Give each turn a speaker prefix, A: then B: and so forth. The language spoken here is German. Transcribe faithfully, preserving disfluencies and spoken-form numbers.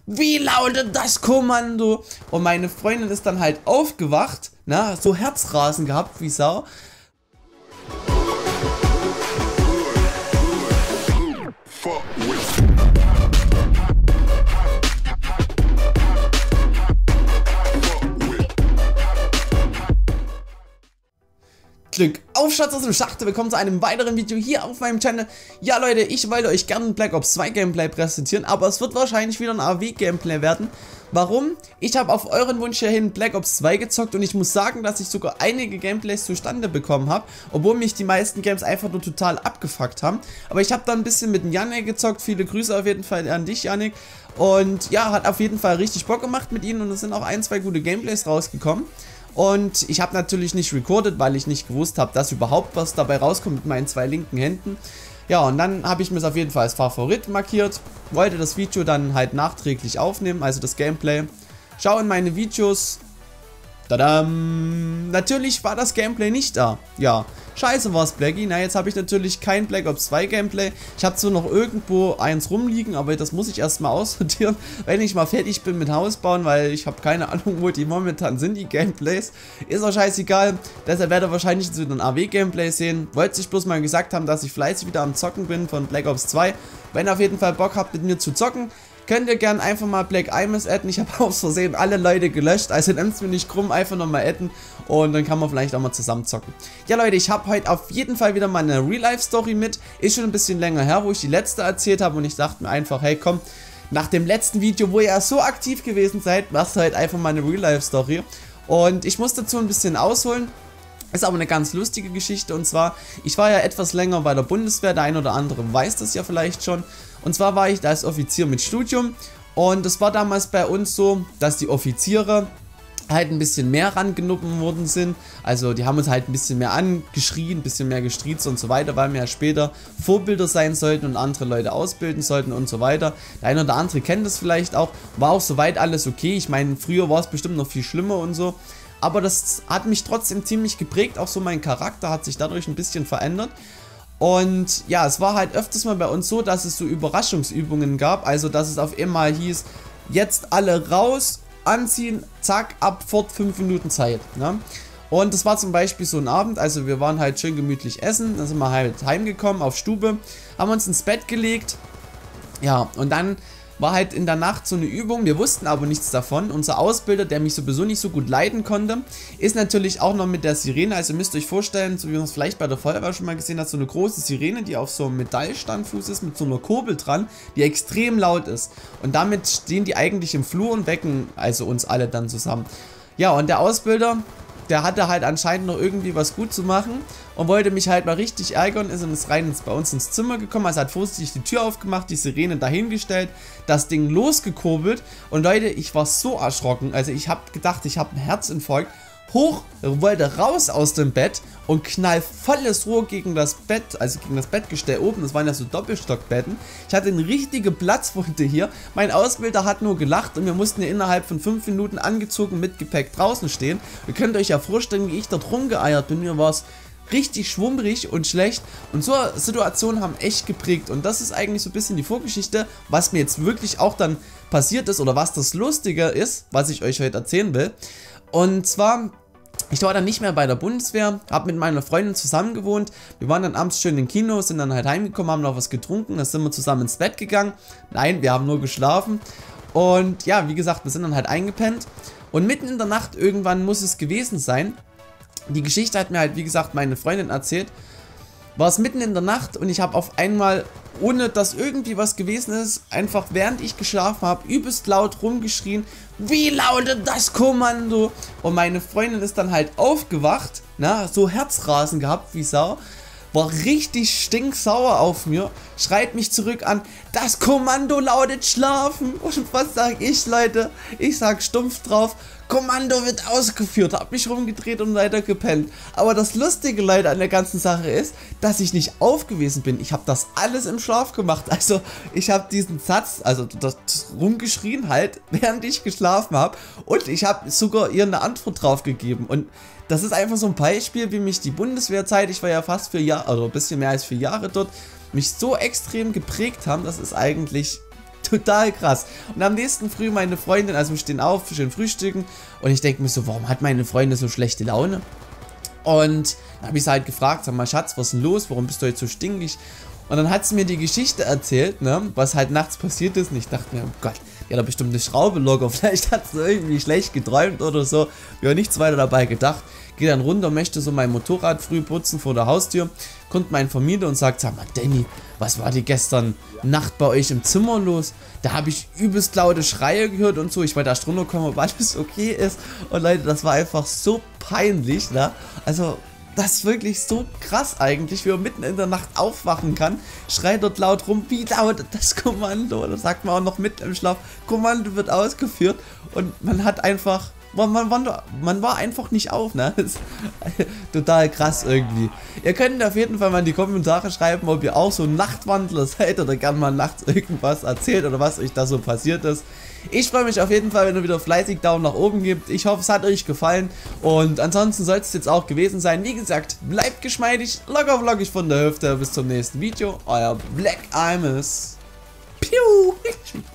A: wie lautet das Kommando? Und meine Freundin ist dann halt aufgewacht, ne, so Herzrasen gehabt wie Sau. Glück auf, Schatz aus dem Schachte, willkommen zu einem weiteren Video hier auf meinem Channel. Ja Leute, ich wollte euch gerne ein Black Ops zwei Gameplay präsentieren, aber es wird wahrscheinlich wieder ein A W Gameplay werden. Warum? Ich habe auf euren Wunsch hierhin Black Ops zwei gezockt und ich muss sagen, dass ich sogar einige Gameplays zustande bekommen habe, obwohl mich die meisten Games einfach nur total abgefuckt haben. Aber ich habe da ein bisschen mit dem Yannick gezockt, viele Grüße auf jeden Fall an dich, Yannick. Und ja, hat auf jeden Fall richtig Bock gemacht mit ihnen und es sind auch ein, zwei gute Gameplays rausgekommen. Und ich habe natürlich nicht recorded, weil ich nicht gewusst habe, dass überhaupt was dabei rauskommt mit meinen zwei linken Händen. Ja, und dann habe ich mir es auf jeden Fall als Favorit markiert. Wollte das Video dann halt nachträglich aufnehmen, also das Gameplay. Schau in meine Videos. Tadam! Natürlich war das Gameplay nicht da. Ja, scheiße war's, Blackie. Na, jetzt habe ich natürlich kein Black Ops zwei Gameplay. Ich habe zwar noch irgendwo eins rumliegen, aber das muss ich erstmal aussortieren, wenn ich mal fertig bin mit Hausbauen, weil ich habe keine Ahnung, wo die momentan sind, die Gameplays. Ist auch scheißegal. Deshalb werdet ihr wahrscheinlich jetzt wieder ein A W Gameplay sehen. Wollte ich bloß mal gesagt haben, dass ich fleißig wieder am Zocken bin von Black Ops zwei. Wenn ihr auf jeden Fall Bock habt, mit mir zu zocken, könnt ihr gerne einfach mal Black Imus adden. Ich habe aus Versehen alle Leute gelöscht, also nehmt es mir nicht krumm, einfach nochmal adden und dann kann man vielleicht auch mal zusammen zocken. Ja Leute, ich habe heute auf jeden Fall wieder mal eine Real-Life-Story mit. Ist schon ein bisschen länger her, wo ich die letzte erzählt habe und ich dachte mir einfach, hey komm, nach dem letzten Video, wo ihr ja so aktiv gewesen seid, machst du halt einfach mal eine Real-Life-Story. Und ich muss dazu ein bisschen ausholen. Ist aber eine ganz lustige Geschichte und zwar, ich war ja etwas länger bei der Bundeswehr, der ein oder andere weiß das ja vielleicht schon. Und zwar war ich da als Offizier mit Studium und es war damals bei uns so, dass die Offiziere halt ein bisschen mehr rangenommen worden sind. Also die haben uns halt ein bisschen mehr angeschrien, ein bisschen mehr gestriezt und so weiter, weil wir ja später Vorbilder sein sollten und andere Leute ausbilden sollten und so weiter. Der eine oder andere kennt das vielleicht auch, war auch soweit alles okay. Ich meine, früher war es bestimmt noch viel schlimmer und so. Aber das hat mich trotzdem ziemlich geprägt, auch so mein Charakter hat sich dadurch ein bisschen verändert. Und ja, es war halt öfters mal bei uns so, dass es so Überraschungsübungen gab, also dass es auf einmal hieß, jetzt alle raus, anziehen, zack, ab fort fünf Minuten Zeit. Ne? Und das war zum Beispiel so ein Abend, also wir waren halt schön gemütlich essen, dann sind wir halt heimgekommen auf Stube, haben uns ins Bett gelegt, ja, und dann war halt in der Nacht so eine Übung, wir wussten aber nichts davon. Unser Ausbilder, der mich sowieso nicht so gut leiden konnte, ist natürlich auch noch mit der Sirene, also müsst ihr euch vorstellen, so wie man es vielleicht bei der Feuerwehr schon mal gesehen hat, so eine große Sirene, die auf so einem Metallstandfuß ist, mit so einer Kurbel dran, die extrem laut ist. Und damit stehen die eigentlich im Flur und wecken also uns alle dann zusammen. Ja, und der Ausbilder, der hatte halt anscheinend noch irgendwie was gut zu machen und wollte mich halt mal richtig ärgern, ist ins rein ins, bei uns ins Zimmer gekommen, also hat vorsichtig die Tür aufgemacht, die Sirene dahingestellt, das Ding losgekurbelt und Leute, ich war so erschrocken, also ich habe gedacht, ich habe einen Herzinfarkt, hoch, wollte raus aus dem Bett und knall volles Rohr gegen das Bett, also gegen das Bettgestell oben, das waren ja so Doppelstockbetten. Ich hatte eine richtige Platzwunde hier, mein Ausbilder hat nur gelacht und wir mussten ja innerhalb von fünf Minuten angezogen mit Gepäck draußen stehen. Ihr könnt euch ja vorstellen, wie ich dort rumgeeiert bin, mir war es richtig schwummrig und schlecht und so Situationen haben echt geprägt und das ist eigentlich so ein bisschen die Vorgeschichte, was mir jetzt wirklich auch dann passiert ist oder was das Lustige ist, was ich euch heute erzählen will. Und zwar, ich war dann nicht mehr bei der Bundeswehr, habe mit meiner Freundin zusammen gewohnt, wir waren dann abends schön im Kino, sind dann halt heimgekommen, haben noch was getrunken, dann sind wir zusammen ins Bett gegangen, nein, wir haben nur geschlafen und ja, wie gesagt, wir sind dann halt eingepennt und mitten in der Nacht irgendwann muss es gewesen sein. Die Geschichte hat mir halt, wie gesagt, meine Freundin erzählt. War es mitten in der Nacht und ich habe auf einmal, ohne dass irgendwie was gewesen ist, einfach während ich geschlafen habe, übelst laut rumgeschrien, wie lautet das Kommando? Und meine Freundin ist dann halt aufgewacht, na, so Herzrasen gehabt wie Sau, war richtig stinksauer auf mir, schreit mich zurück an, das Kommando lautet schlafen. Und was sag ich, Leute? Ich sag stumpf drauf, Kommando wird ausgeführt, hab mich rumgedreht und weiter gepennt. Aber das Lustige, Leute, an der ganzen Sache ist, dass ich nicht aufgewesen bin. Ich habe das alles im Schlaf gemacht. Also ich habe diesen Satz, also das rumgeschrien halt, während ich geschlafen habe. Und ich habe sogar ihr eine Antwort drauf gegeben. Und das ist einfach so ein Beispiel, wie mich die Bundeswehrzeit, ich war ja fast vier Jahre, also ein bisschen mehr als vier Jahre dort, mich so extrem geprägt haben. Das ist eigentlich Total krass. Und am nächsten Früh meine Freundin, also wir stehen auf, schön frühstücken. Und ich denke mir so, warum hat meine Freundin so schlechte Laune? Und dann habe ich sie halt gefragt, sag mal Schatz, was ist denn los? Warum bist du heute so stinkig? Und dann hat sie mir die Geschichte erzählt, ne, was halt nachts passiert ist. Und ich dachte mir, oh Gott, die hat doch bestimmt eine Schraube locker. Vielleicht hat sie irgendwie schlecht geträumt oder so. Ich habe nichts weiter dabei gedacht. Gehe dann runter, möchte so mein Motorrad früh putzen vor der Haustür. Kommt mein Vermieter und sagt, sag mal Danny, was war die gestern Nacht bei euch im Zimmer los? Da habe ich übelst laute Schreie gehört und so. Ich wollte erst runterkommen, ob alles okay ist. Und Leute, das war einfach so peinlich, ne? Also, das ist wirklich so krass eigentlich, wie man mitten in der Nacht aufwachen kann, schreit dort laut rum, wie lautet das Kommando? Da sagt man auch noch mit im Schlaf, Kommando wird ausgeführt und man hat einfach, man, man, man, man war einfach nicht auf, ne? Das ist total krass irgendwie. Ihr könnt auf jeden Fall mal in die Kommentare schreiben, ob ihr auch so Nachtwandler seid oder gerne mal nachts irgendwas erzählt oder was euch da so passiert ist. Ich freue mich auf jeden Fall, wenn ihr wieder fleißig Daumen nach oben gebt. Ich hoffe, es hat euch gefallen. Und ansonsten soll es jetzt auch gewesen sein. Wie gesagt, bleibt geschmeidig, locker vloggig von der Hüfte. Bis zum nächsten Video. Euer Black Imus. Piu!